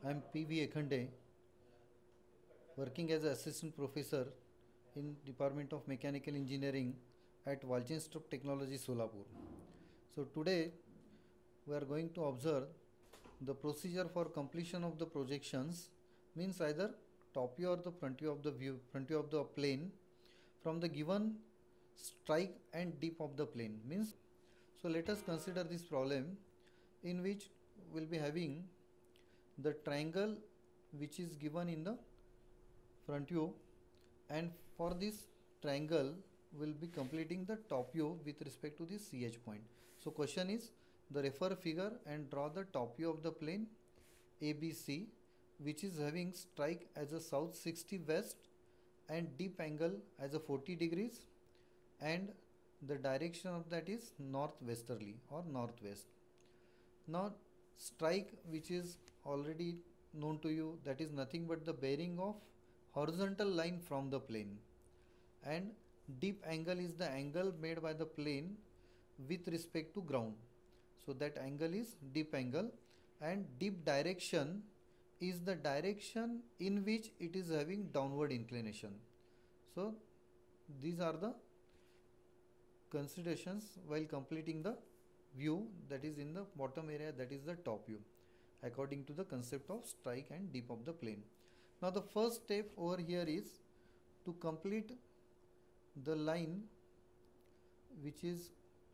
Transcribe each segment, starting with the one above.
I am P.V. Ekhande, working as an assistant professor in Department of Mechanical Engineering at Walchand Technology, Solapur. So today we are going to observe the procedure for completion of the projections, means either top view or the front view of the plane from the given strike and dip of the plane. Means, so let us consider this problem in which we will be having the triangle which is given in the front view, and for this triangle will be completing the top view with respect to this CH point. So question is, the refer figure and draw the top view of the plane ABC, which is having strike as a south 60 west and dip angle as a 40 degrees, and the direction of that is northwesterly or northwest. Now strike, which is already known to you, that is nothing but the bearing of horizontal line from the plane, and dip angle is the angle made by the plane with respect to ground. So that angle is dip angle, and dip direction is the direction in which it is having downward inclination. So these are the considerations while completing the view that is in the bottom area, that is the top view, according to the concept of strike and dip of the plane. Now the first step over here is to complete the line which is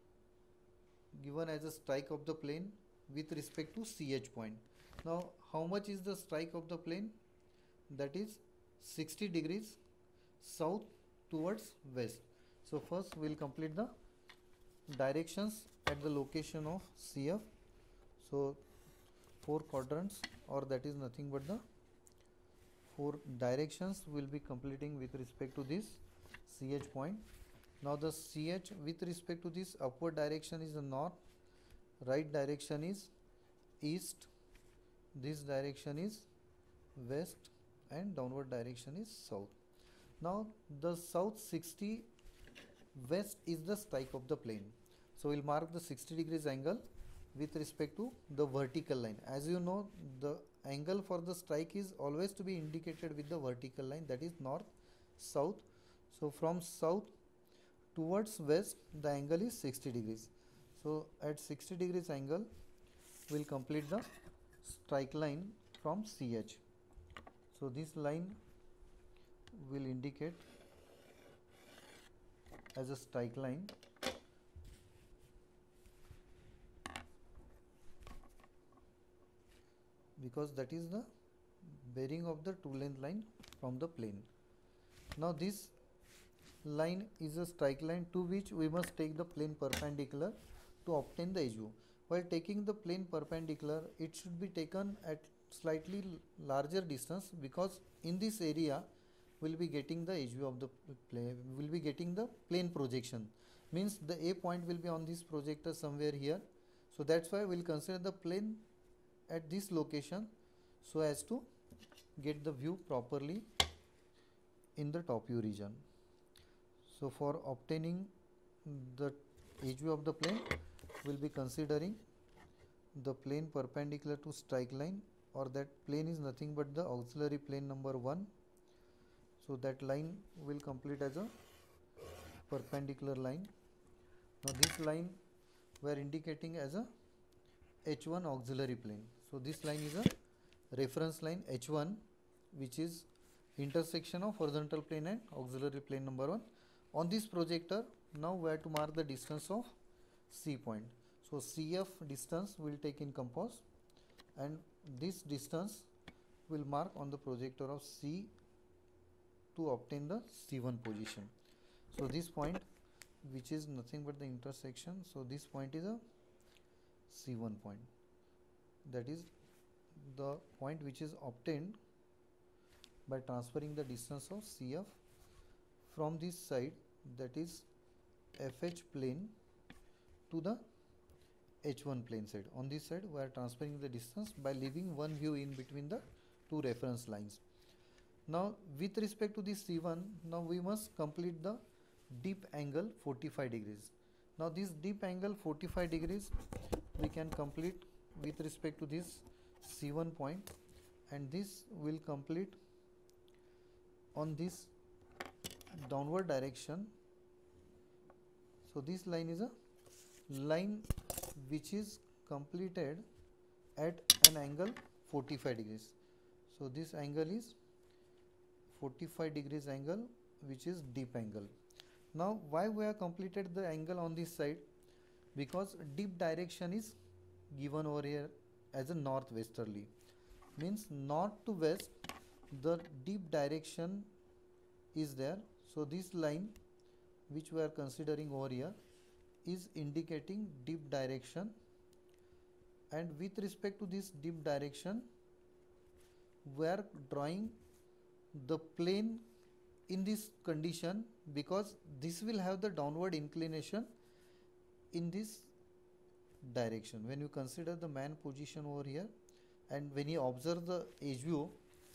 given as a strike of the plane with respect to CH point. Now how much is the strike of the plane? That is 60 degrees south towards west. So first we will complete the directions at the location of CF. So 4 quadrants, or that is nothing but the 4 directions will be completing with respect to this CH point. Now the CH with respect to this upward direction is the north, right direction is east, this direction is west, and downward direction is south. Now the south 60 west is the strike of the plane. So we will mark the 60 degrees angle with respect to the vertical line. As you know, the angle for the strike is always to be indicated with the vertical line, that is north, south. So from south towards west the angle is 60 degrees. So at 60 degrees angle we will complete the strike line from CH. So this line will indicate as a strike line, because that is the bearing of the two length line from the plane. Now this line is a strike line to which we must take the plane perpendicular to obtain the edge view. While taking the plane perpendicular, it should be taken at slightly larger distance, because in this area we will be getting the edge view of the plane, we will be getting the plane projection. Means the A point will be on this projector somewhere here. So that's why we will consider the plane at this location so as to get the view properly in the top view region. So for obtaining the edge view of the plane, we will be considering the plane perpendicular to strike line, or that plane is nothing but the auxiliary plane number 1. So that line will complete as a perpendicular line. Now this line we are indicating as a H1 auxiliary plane. So this line is a reference line H1, which is intersection of horizontal plane and auxiliary plane number 1. On this projector, now we have to mark the distance of C point. So CF distance we will take in compass, and this distance will mark on the projector of C to obtain the C1 position. So this point, which is nothing but the intersection, so this point is a C1 point. That is the point which is obtained by transferring the distance of CF from this side, that is FH plane, to the H1 plane side. On this side we are transferring the distance by leaving one view in between the two reference lines. Now with respect to this C1, now we must complete the dip angle 45 degrees. Now this dip angle 45 degrees we can complete with respect to this C1 point, and this will complete on this downward direction. So this line is a line which is completed at an angle 45 degrees. So this angle is 45 degrees angle, which is deep angle. Now why we have completed the angle on this side? Because deep direction is given over here as a northwesterly, means north to west the deep direction is there. So this line which we are considering over here is indicating deep direction, and with respect to this deep direction we are drawing the plane in this condition, because this will have the downward inclination in this direction. When you consider the man position over here, and when you observe the edge view,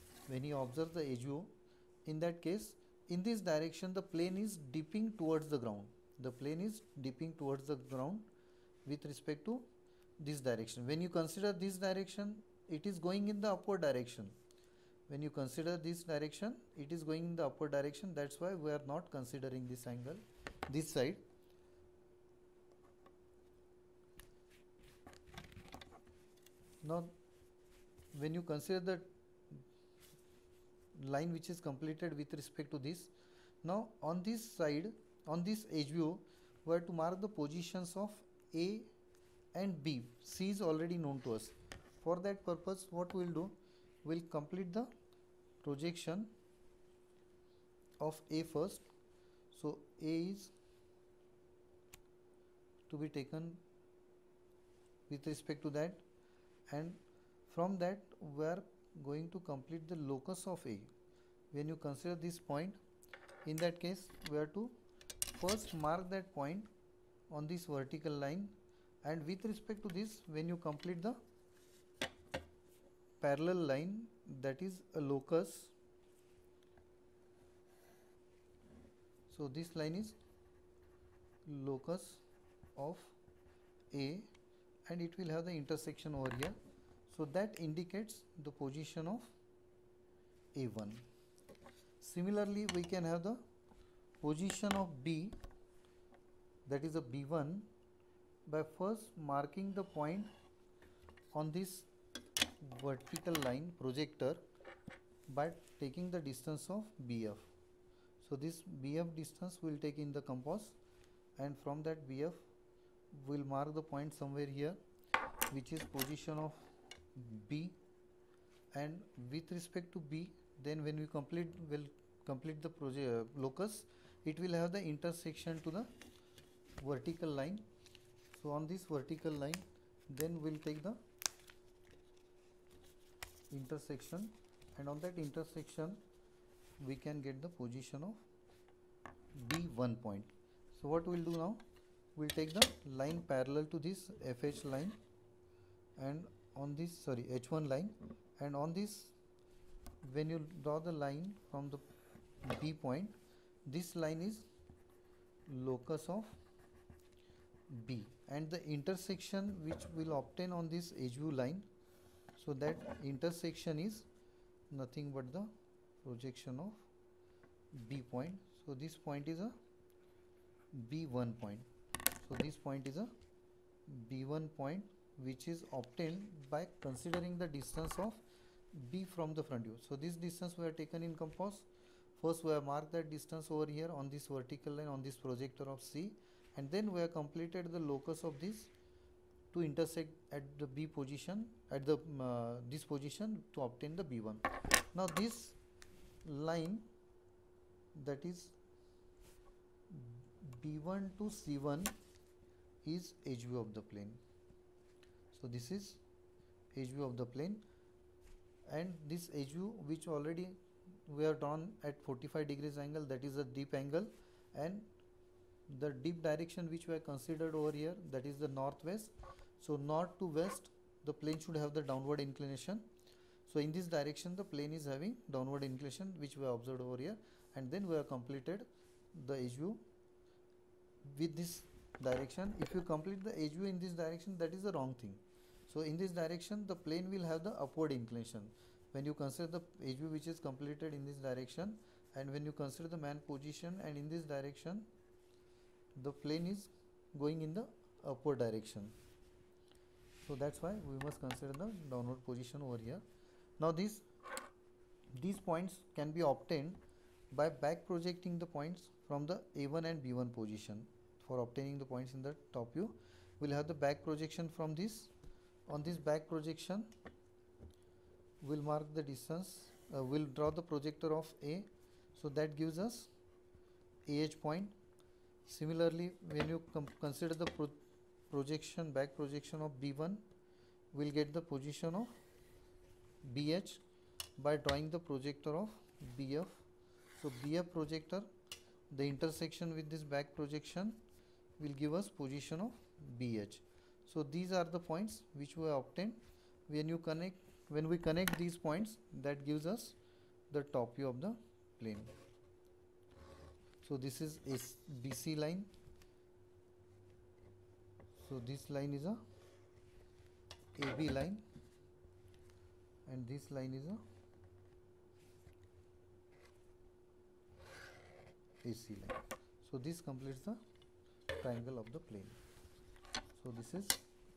in that case, in this direction the plane is dipping towards the ground. The plane is dipping towards the ground with respect to this direction. When you consider this direction, it is going in the upward direction. When you consider this direction, it is going in the upward direction. That's why we are not considering this angle, this side. Now when you consider the line which is completed with respect to this, now on this side, on this edge view, we have to mark the positions of A and B. C is already known to us. For that purpose, what we will do, we will complete the projection of A first. So A is to be taken with respect to that, and from that we are going to complete the locus of A. When you consider this point, in that case we have to first mark that point on this vertical line, and with respect to this, when you complete the parallel line, that is a locus. So this line is locus of A, and it will have the intersection over here. So that indicates the position of A1. Similarly, we can have the position of B, that is a B1, by first marking the point on this vertical line projector by taking the distance of BF. So this BF distance we will take in the compass, and from that BF we will mark the point somewhere here, which is position of B. And with respect to B, then when we complete the locus, it will have the intersection to the vertical line. So on this vertical line, then we will take the intersection, and on that intersection we can get the position of B1 point. So what we will do now, we will take the line parallel to this FH line, and on this H1 line, and on this, when you draw the line from the B point, this line is locus of B, and the intersection which will obtain on this edge view line, so that intersection is nothing but the projection of B point. So this point is a B1 point. So this point is a B1 point, which is obtained by considering the distance of B from the front view. So this distance we have taken in compass. First we have marked that distance over here on this vertical line on this projector of C, and then we have completed the locus of this to intersect at the B position, at the this position, to obtain the B1. Now this line, that is B1 to C1, is edge view of the plane. So this is edge view of the plane, and this edge view which already we have drawn at 45 degrees angle, that is a deep angle, and the deep direction which we have considered over here, that is the northwest. So north to west the plane should have the downward inclination. So in this direction the plane is having downward inclination, which we have observed over here, and then we have completed the edge view with this direction. If you complete the edge view in this direction, that is the wrong thing. So in this direction the plane will have the upward inclination. when you consider the edge view which is completed in this direction, and when you consider the man position and in this direction, the plane is going in the upward direction. So that's why we must consider the downward position over here. Now these points can be obtained by back projecting the points from the A1 and B1 position. For obtaining the points in the top view, we'll have the back projection from this. On this back projection, we'll mark the distance, we'll draw the projector of A, so that gives us AH point. Similarly, when you consider the back projection of B1, we'll get the position of BH by drawing the projector of BF. So BF projector, the intersection with this back projection will give us position of BH. So these are the points which we have obtained. When we connect these points, that gives us the top view of the plane. So this is a BC line. So this line is a AB line, and this line is a AC line. So this completes the triangle of the plane. So this is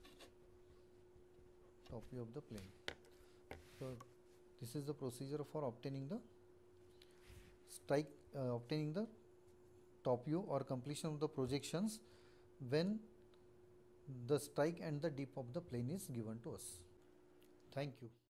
top view of the plane. So this is the procedure for obtaining the obtaining the top view or completion of the projections when the strike and the dip of the plane is given to us. Thank you.